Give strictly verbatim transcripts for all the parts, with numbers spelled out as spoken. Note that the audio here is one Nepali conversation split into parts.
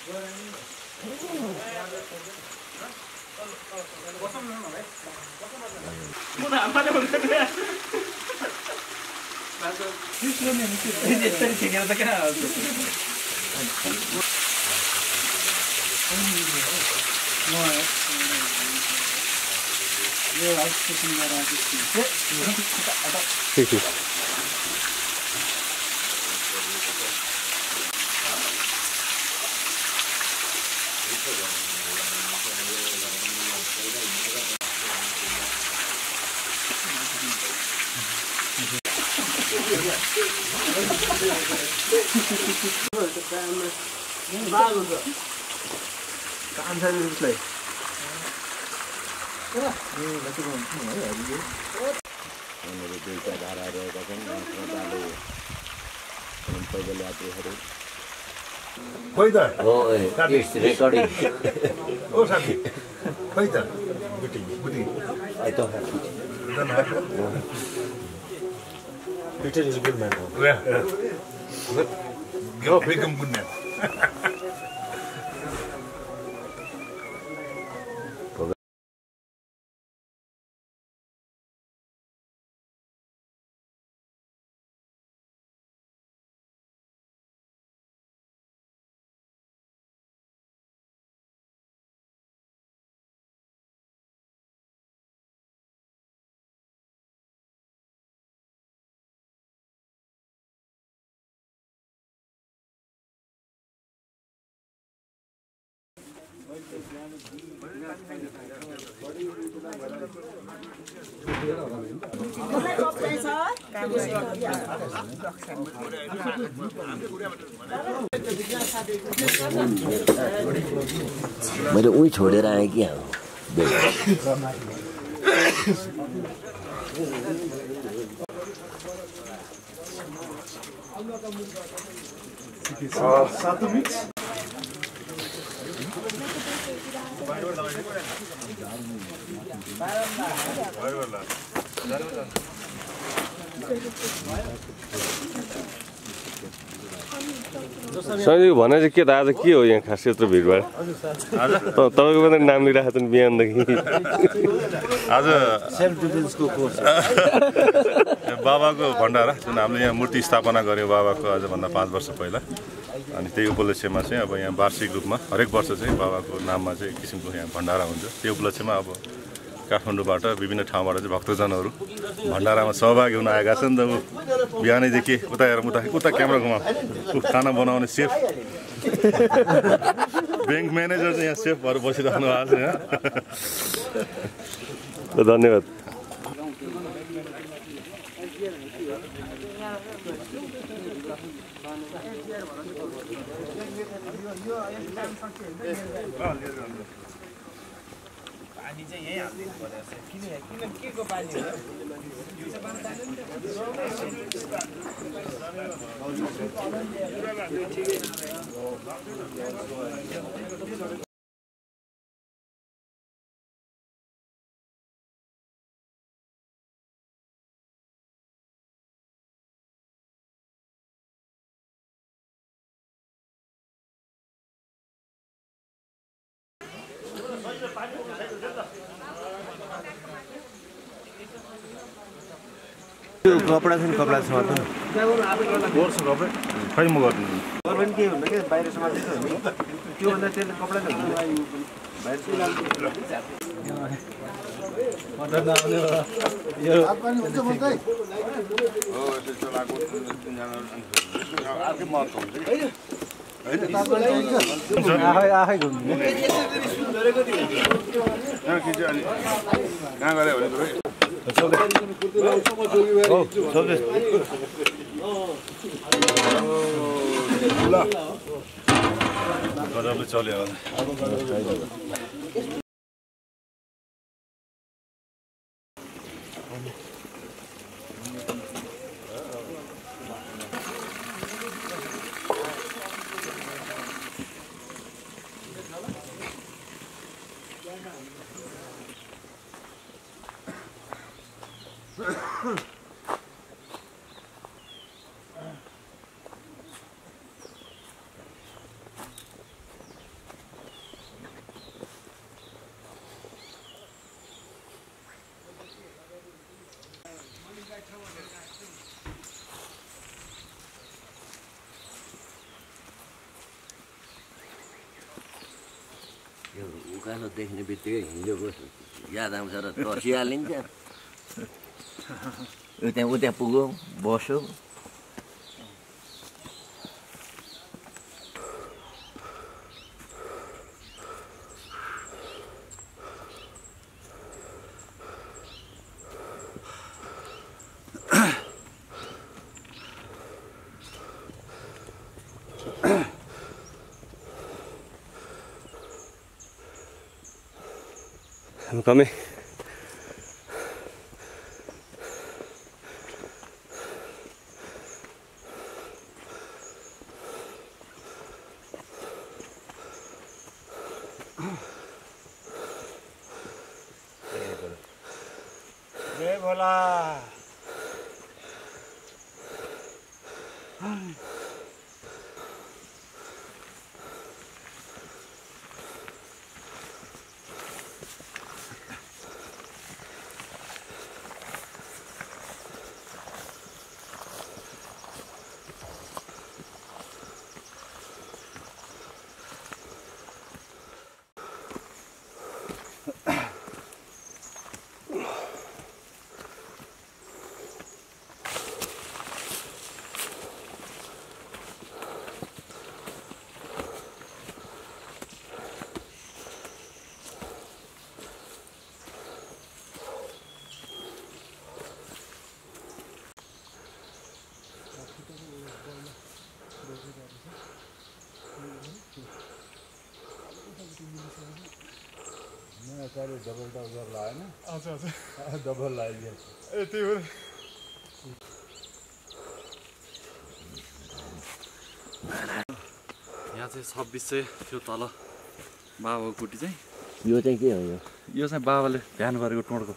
ठीक है दुईटा धारा रहेका छन् श्रद्धालु पैदल यात्रीहरू खोइ त हो इट्स रेकर्डिङ ओ साथी खोइ त बुटी बुटी I don't have to. You don't have to? Peter is a good man. Yeah. Good. Go become good man. मैले उही छोडेर आएँ कि Satu mix. सही भने चाहिँ के त आज के हो यहाँ खास यत्रो भिडभाड तपाईँको पनि नाम लिइरहेको छन् बिहानदेखि आज सेल्फ डिफेन्सको कोर्स बाबाको भण्डारा जुन हामीले यहाँ मूर्ति स्थापना गर्यौँ बाबाको आजभन्दा पाँच वर्ष पहिला अनि त्यही उपलक्ष्यमा चाहिँ अब यहाँ वार्षिक रूपमा हरेक वर्ष चाहिँ बाबाको नाममा चाहिँ एक किसिमको यहाँ भण्डारा हुन्छ त्यो उपलक्ष्यमा अब काठमाडौँबाट विभिन्न ठाउँबाट चाहिँ भक्तजनहरू भण्डारामा सहभागी हुन आएका छन् नि त बिहानैदेखि उता हेर उता उता क्यामेरा घुमा खाना बनाउने सेफ ब्याङ्क म्यानेजर चाहिँ यहाँ सेफ भएर बसिरहनु भएको छ यहाँ धन्यवाद पानी चाहिँ यही हाल्नु पर्छ किन किन के को पानी हो यो चाहिँ पानी तान्दैन कपडा छ नि कपडा छ त गर्छ कपडा खै म गर्नु गर्नु के भन्दा के बाहिर समाज छ नि त्यो भन्दा त्यसले कपडा त बाहिर मदर नआउने यो पानी हुन्छ भन्दै हो त्यस्तो लागो अर्कै महत्त्व हुन्छ हैन आफै आफै घुम्नु यहाँ के चाहिँ अलि कहाँ गरे भने त चल्दै हो चल्दै ल गजबले चल्यो उकालो देख्ने बित्तिकै हिजोको याद आउँछ र तर्सिहालिन्छ त्यहाँ उता पुग्यो बस्यो I'm coming. जय भोला डबल डबल लाए ना अच्छा अच्छा डबल लाई दिया ए त्यही हो यहाँ चाहिँ छब्बिस चाहिँ त्यो तल बाबाको कुटी चाहिँ यो चाहिँ के हो यो यो चाहिँ बाबाले ध्यान गरेको टोडको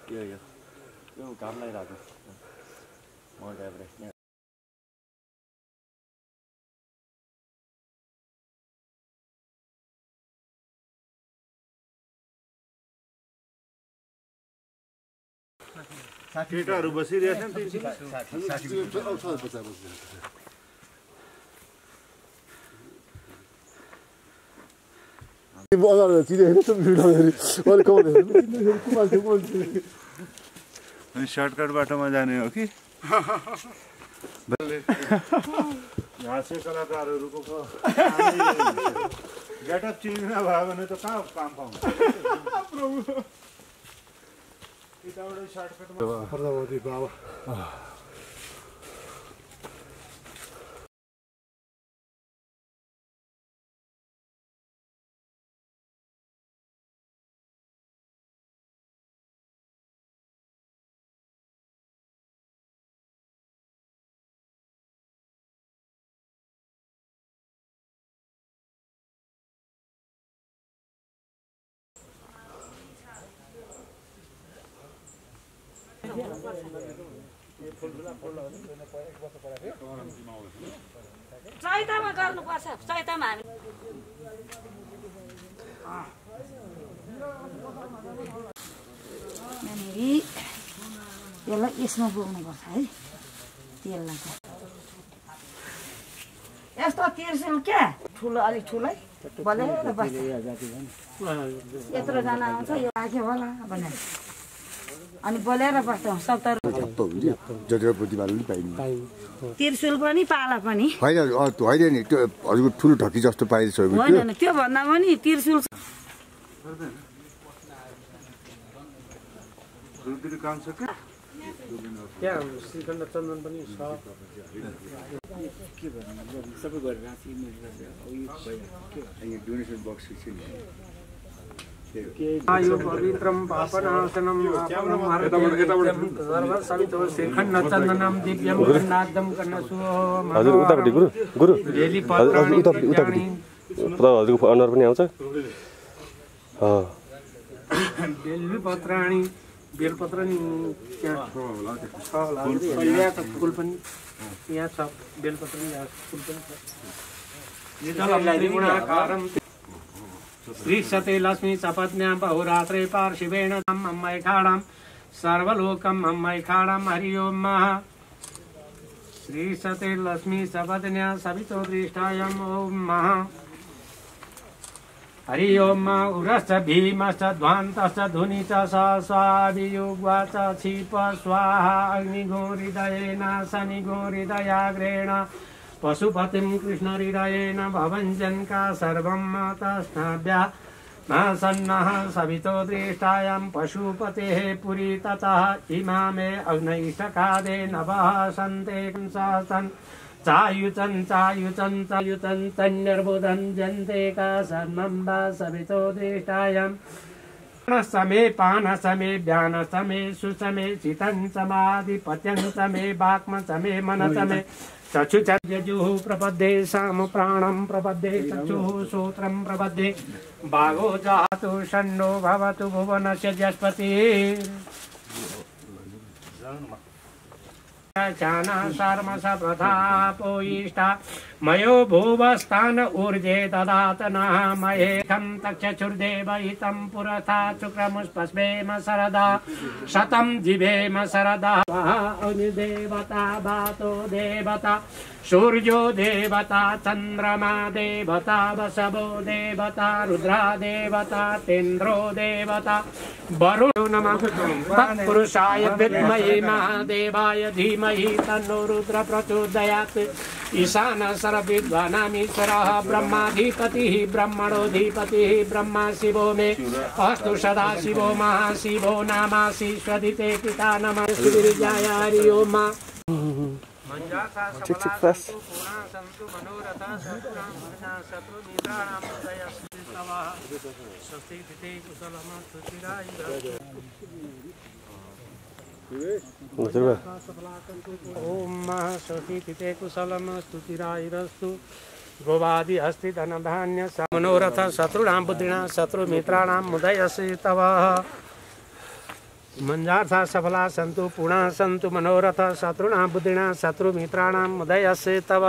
यो यो यो घाम लागिरहेको माउन्ट एभरेस्ट यहाँ केटाहरू बसिरहेछ नि अनि सर्टकट बाटोमा जाने हो कि हाँस्य कलाकारहरूको गेटअप चिन्नु नभयो भने त कहाँ काम पाउँछ प्रधानमन्त्री बाबा चैतामा गर्नुपर्छ चैतामा हामी यहाँनिर यसलाई यसमा बोक्नुपर्छ है तेललाई यस्तो तिर्सुल क्या ठुलो अलिक ठुलै बलेर बस्छ यत्रोजना आउँछ यो राख्यो होला भनेर अनि बोलेर बस्छ सत्तर तिर्सुल पनि पाला पनि होइन होइन नि त्यो हजुरको ठुलो ढकी जस्तो पाइन्छ होइन त्यो भन्दा पनि तिर्सुल त्यहाँ श्रीखण्ड चन्दन पनि छ सबै गरेर डोनेसन बक्स यो पवित्रम पापनाशनम श्रीखण्ड चन्दनम दिव्यम खण्डादम कर्णसु हजुर उतापट्टि गुरु गुरु हजुर उतापट्टि उतापट्टि उता हजुरको अनुहार पनि आउँछ बेली पत्राणी बेलपत्र नि त्यहाँ छ होला फुल पनि यहाँ छ बेलपत्र नि फुल पनि छ श्रीक्षते लक्ष्मी सपत्न्यां बहुरात्रे पार्शिवेण अम्मैखाणां सर्वलोकम् अम्मैखाणां हरि ओं मः श्रीक्षते लक्ष्मी सपत्न्यां सवितो दृष्टायां ओं मः हरि ओं मः उरश्च भीमश्च ध्वान्तश्च धुनि च स स्वाभियुग्वा च क्षिप स्वाहा अग्निगोहृदयेन शनिगोहृदयाग्रेण पशुपतिं कृष्णहृदयेन भवञ्जन्का सर्वं तस्नाभ्या न सन्नः सवितो दृष्टायां पशुपतेः पुरी ततः इमामे अग्नैष्टकादे नवः सन्ते सहसन् चायुचं चायुचं चायुचं तन्निर्बुधं जन्ते का सर्वं वा सवितो दृष्टायां समे पानसमे व्यानसमे सुसमे चितं समाधिपत्यं समे वाक्म समे मनसमे चक्षुचर्यजुः प्रपद्ये साम प्राणं प्रपद्ये चक्षुः श्रोत्रं प्रपद्ये भागो जातु षण्डो भवतु भुवनस्य जस्पतिः चाना शर्मस प्रथापोयिष्ठा मयो भुवस्थान ऊर्जे ददातनः महेखं तक्षुर्देव हितं पुरथा शुक्रमुष्पस्मेम शरदा शतं जिवेम शरदा अग्निदेवता वातो देवता सूर्यो देवता चन्द्रमा देवता वसवो देवता रुद्रा देवता तेन्द्रो देवता वरुणो नमः तत्पुरुषाय विद्महे महादेवाय धीमहि तन्नो रुद्र प्रचोदयात् ईशान सर्वविद्वानामीश्वरः ब्रह्माधिपतिः ब्रह्मणोऽधिपतिः ब्रह्मा शिवो मे अस्तु सदा शिवो महाशिवो नामाशीश्वदिते पिता नमः श्रीविद्याय हरि ओम् ठिक ठिक फास्ट ओम स्वस्ति कुशलम स्तुतिरायरस्तु गोवादि हस्ति धन धान्य मनोरथ शत्रुणां बुद्धिनां शत्रुमित्राणां मुदयसि तव मञ्जार्था सफला सन्तु पूर्णा सन्तु मनोरथ शत्रुणा बुद्धिना शत्रुमित्राणां उदयस्य तव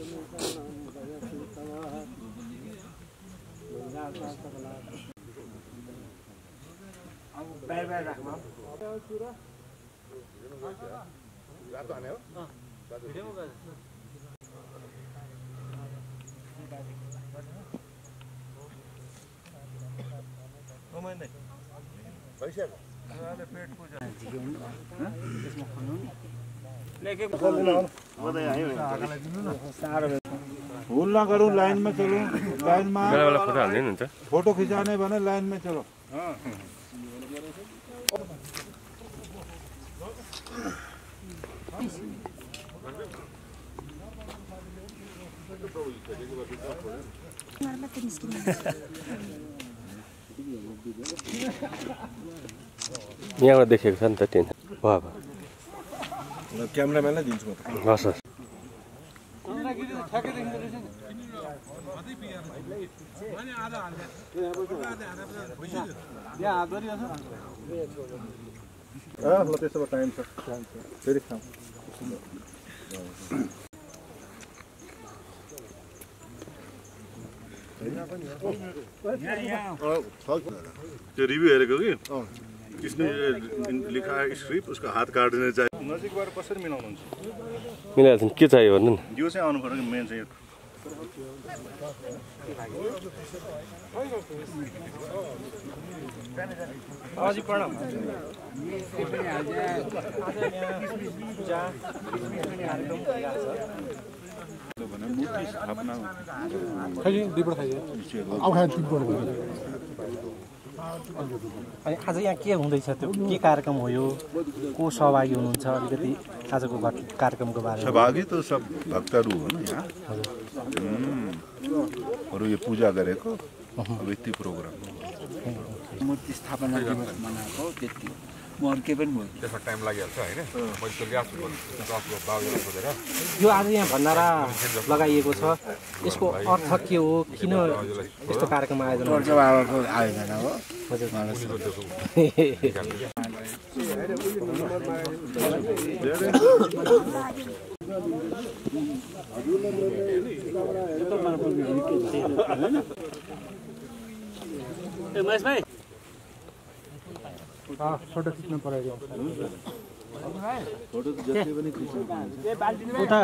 भूल ना करूं लाइन में चलो लाइन में बेला बेला फोटो हाल्दै हुन्छ फोटो खिंचाने बने लाइन में चलो यहाँबाट देखेको छ नि त टेन वाह वाह क्यामेराम्यानलाई दिन्छु म त हस् हस् ल त्यसो भए टाइम छ फेरि खाऊ त्यो रिभ्यू हेरेको कि किसने लिखा है स्क्रिप्ट उसको हात काट्ने चाहिँ नजिकबाट कसरी मिलाउनुहुन्छ मिलाएको छ के चाहियो भन्नु न यो चाहिँ आउनु पर्यो कि मेन चाहिँ हजुर प्रणाम अनि आज यहाँ के हुँदैछ त्यो के कार्यक्रम हो यो को सहभागी हुनुहुन्छ अलिकति आजको कार्यक्रमको बारेमा सहभागी त सब भक्तहरू हो न यहाँ अरू यो पूजा गरेको अब यति प्रोग्राम मूर्ति स्थापना दिवस मनाएको त्यति म अरू केही पनि भयो त्यसमा टाइम लागिहाल्छ होइन यो आज यहाँ भण्डारा लगाइएको छ यसको अर्थ के हो किन यस्तो कार्यक्रम आयोजना गर्छ बाबाको आयोजना हो हजुर ए महेश भाइ फोटो खिच्नु पर्यो फोटो जति पनि खिच्नु उता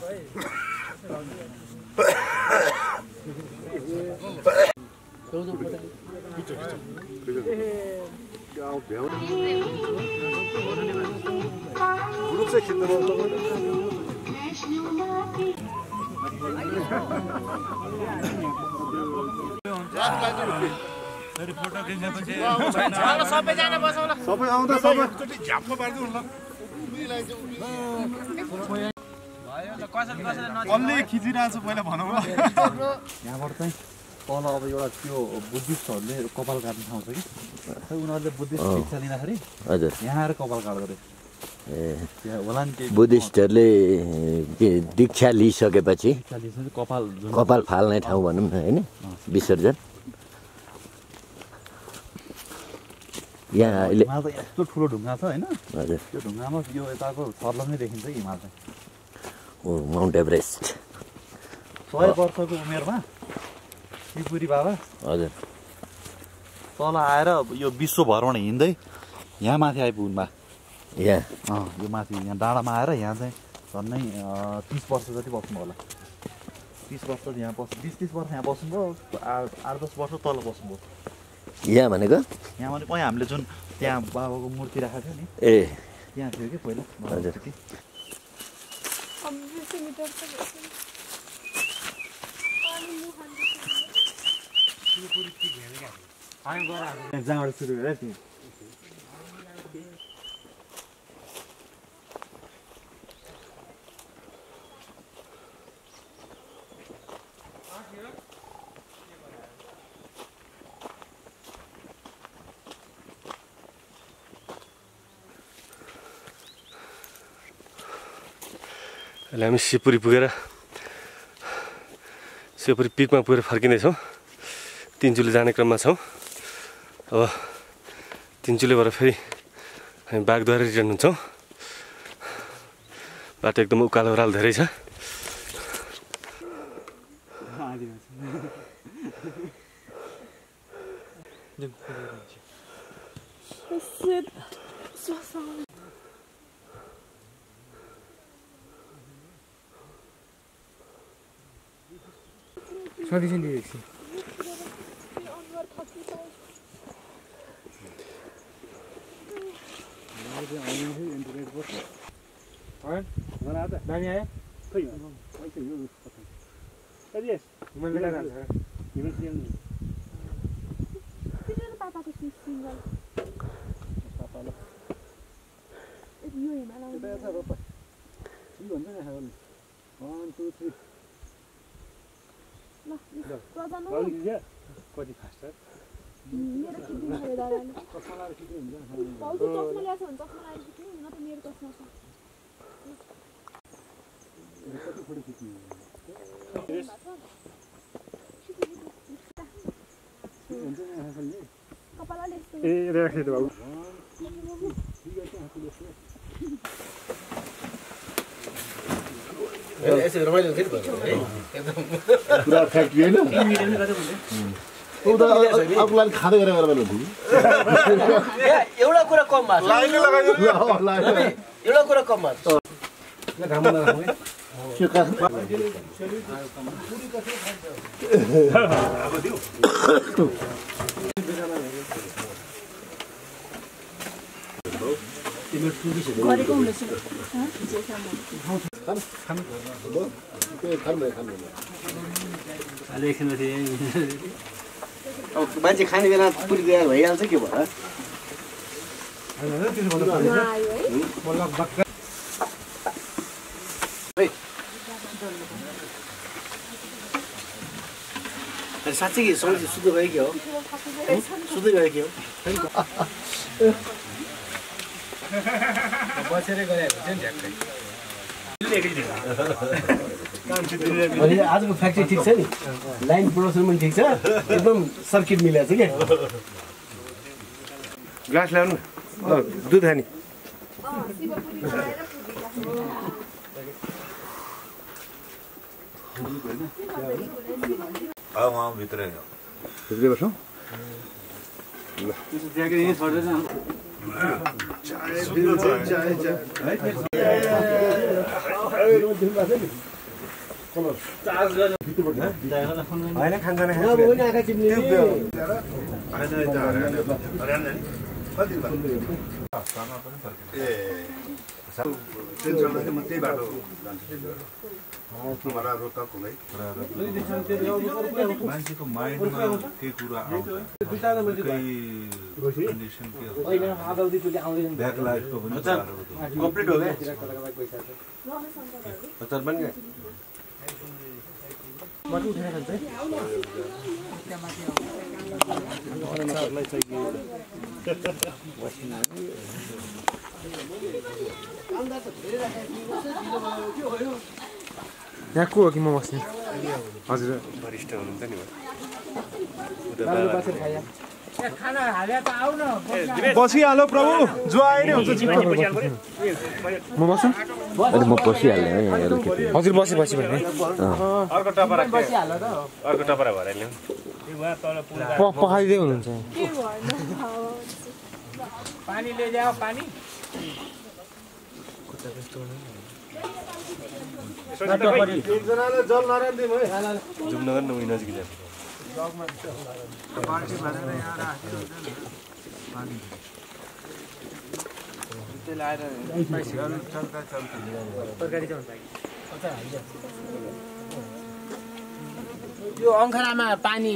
ग्रुप चाहिँ खिच्नु फोटो खिच्नेपछि सबैजना बसौँ सबै आउँदा सबै झ्याप्प पार्दिउँ ल कसले खिचिरहेको छ पहिला भनौँ ल यहाँबाट चाहिँ तल अब एउटा त्यो बुद्धिस्टहरूले कपाल काट्ने ठाउँ छ कि खै उनीहरूले बुद्धिस्ट शिक्षा दिँदाखेरि हजुर यहाँ आएर कपाल काट्दो रहेछ ए बुद्धिस्टहरूले दीक्षा लिइसकेपछि कपाल कपाल फाल्ने ठाउँ भनौँ न होइन विसर्जन यहाँ अहिले यस्तो ठुलो ढुङ्गा छ होइन हजुर त्यो ढुङ्गामा यो यताको सर्लङै देखिन्छ कि हिमाल चाहिँ ओ माउन्ट एभरेस्ट सय वर्षको उमेरमा शिवपुरी बाबा हजुर तल आएर यो विश्व भ्रमण हिँड्दै यहाँ माथि आइपुग्नु बा यहाँ अँ यो माथि यहाँ डाँडामा आएर यहाँ चाहिँ झन्नै तिस वर्ष जति बस्नु होला तिस वर्ष यहाँ बस् बिस तिस वर्ष यहाँ बस्नुभयो आठ दस वर्ष तल बस्नुभयो यहाँ भनेको यहाँ भने पहिला हामीले जुन त्यहाँ बाबाको मूर्ति राखेको थियो नि ए त्यहाँ थियो कि पहिला हजुर जहाँबाट सुरु गरेर त्यो अहिले हामी शिवपुरी पुगेर शिवपुरी पिकमा पुगेर फर्किँदैछौँ तिनचुले जाने क्रममा छौँ अब तिनचुलेबाट फेरि हामी बागद्वारा रिटर्न हुन्छौँ। बाटो एकदम उकालो ओह्रालो धेरै छ। नानी आयो खै कति मैले लिएर आएको तिम्रो पापाको सिंगल पापाले यो हिमालय यता यता रोप के भन्छ नि हाल one two three ल प्रजानु कति फास्ट मेरो किन भयो दादाले कसलाई के हुन्छ पाउँछ चस्मा ल्याछ भने चस्मा लाएर किन न त मेरो चस्मा छ कति फोटो खिच्नु हुन्छ नि हालले कपालले यस्तो ए राखे त बाबु यसो रमाइलो थियो नि एकदम पुरा फ्याक्ट्री हैन अबलाई खाँदै गरेर रमाइलो थियो एउटा कुरा कम माछ लाइन लगाइदिनु एउटा कुरा कम माछ ल घाम नराख्नु है के का अब दिउ तिम्रो टुबिस गरेको हुँदैछ खान खान लो के खान भए खान अहिले एकछिन पछि अब मान्छे खाने बेला पुरी तयार भइहाल्छ के भयो साँच्चै कि सबै सुत्दै गयो कि हो सुत्दै गयो कि हो बसेरै गएको थियो नि ट्याक्कै आजको फ्याक्ट्री ठिक छ नि लाइन प्रोडक्सन पनि ठिक छ एकदम सर्किट मिलेको छ क्या ग्लास ल्याउनु दुध खाने अब वहाँ भित्रै भित्रै बसौँ होइन खान्छ म त्यही बाटो जान्छु रोहतक हुँदै मान्छेको माइन्डमा केही कुरा आउँछ कन्डिसन के ब्याक लाइफको पनि कम्प्लिट हो क्या अचार पनि क्या मटु उठेर खान्छ यहाँ को हो कि म बस्ने हजुर वरिष्ठ हुनुहुन्छ नि बसिहालो प्रभु जो आए नै हुन्छ म बस्छु म बसिहाल्ने है अलिकति हजुर बसे पछि भने अर्को टपरा अर्को टपरा भएर ल्याउँ पखाइदिँदै हुनुहुन्छ पानी ले जाओ पानी एकजनाले जल नरान्दिम है जुम नगर न उही नजिक जाऊ बाल्टी भरेर यहाँ राखिदिनु पानी त्यसले आएर चल्दा चल्दा तरकारी चाहिँ हुन्छ यो अङ्खरामा पानी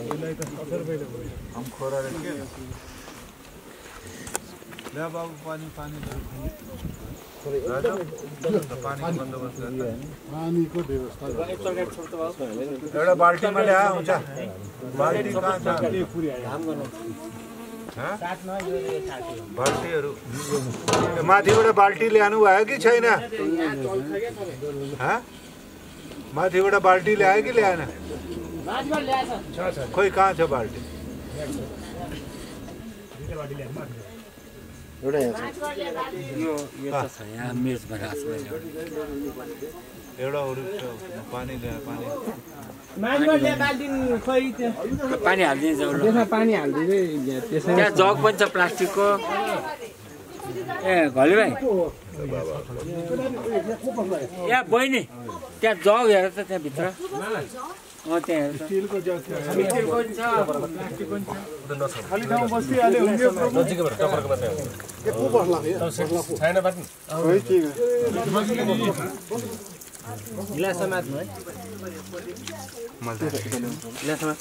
अङ्खरा रे के ला बाबु पानी पानी पानीको व्यवस्था एउटा बाल्टीमा ल्याए हुन्छ बाल्टी कहाँ छ बाल्टीहरू माथिबाट बाल्टी ल्याउनु भयो कि छैन माथिबाट बाल्टी ल्यायो कि ल्याएन खोइ कहाँ छ बाल्टी एउटा यहाँ छ यो यो त छ यहाँ मेजमा राख्छ एउटा अरू पानी ल्याएर पानी मान्छेले बाल्टिन खोइ त्यो पानी हाल्दिन्छ त्यसमा पानी हाल्दिँदै त्यसै त्यहाँ जग पनि छ प्लास्टिकको ए घले भाइ यहाँ बहिनी त्यहाँ जग हेर त त्यहाँ भित्र अँ त्यहाँ हेर स्टिलको जग छ स्टिलको पनि छ प्लास्टिकको पनि छ खाली ठाउँ बसिहाल्यो नजिकैबाट टपरको मात्रै हो के को बस्ला छैन बाट्नु ओइ ठीक गिलास समात्नु है गिलास समात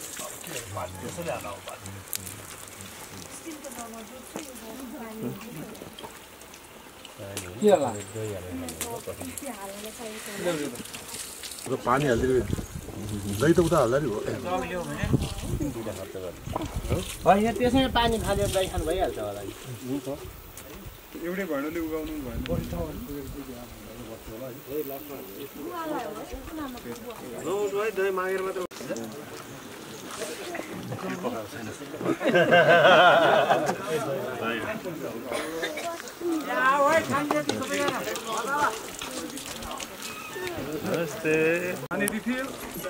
के होला पानी हाल्दिनु दही त उता हाल्दा नि हो होइन त्यसैमा पानी फालेर दही खानु भइहाल्छ होला हुन्छ एउटै भाँडोले उगाउनु भएन दही मागेर मात्र नमस्ते पानी रिफिल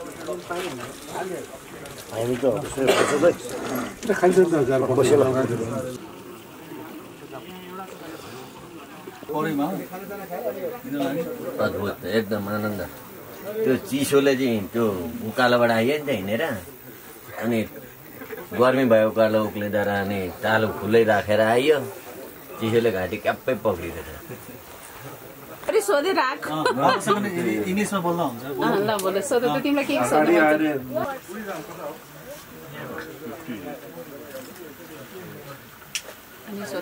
हामी त सबै खान्छ नि त हजार बसेर अद्भुत एकदम आनन्द त्यो चिसोले चाहिँ त्यो उकालोबाट आयो नि त हिँडेर अनि गर्मी भयो उकालो उक्लिँदा अनि तालु खुल्लै राखेर आइयो चिसोले घाँटी क्याप्पै पक्रिदिएछ अरे सोधे राख इङ्ग्लिसमा बोल्दा हुन्छ ल बोल सोध त तिमीलाई के सोध्नु अनि सोध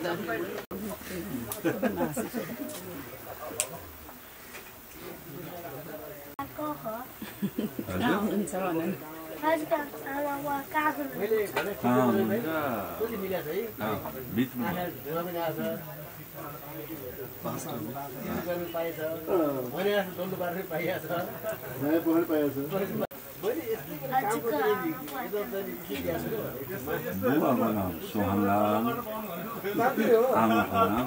हुन्छ भन बुवाको नाम सोहनलाल आमाको नाम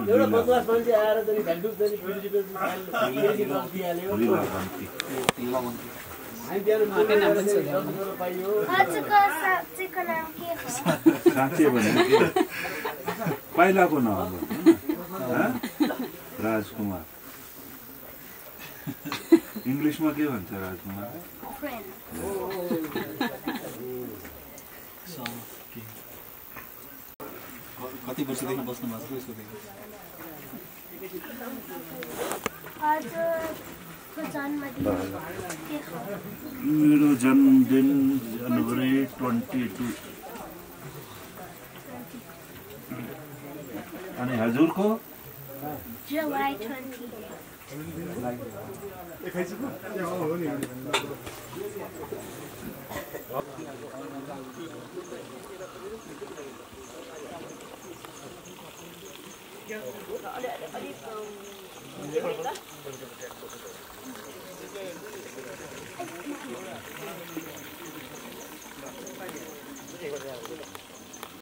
साँच्चै भने पहिलाको नाम राजकुमार इङ्ग्लिसमा के भन्छ राजकुमार कति वर्षदेखि बस्नु भएको छ यसको मेरो जन्मदिन जनवरी ट्वेन्टी टू अनि हजुरको जुलाई ट्वेन्टी अलिक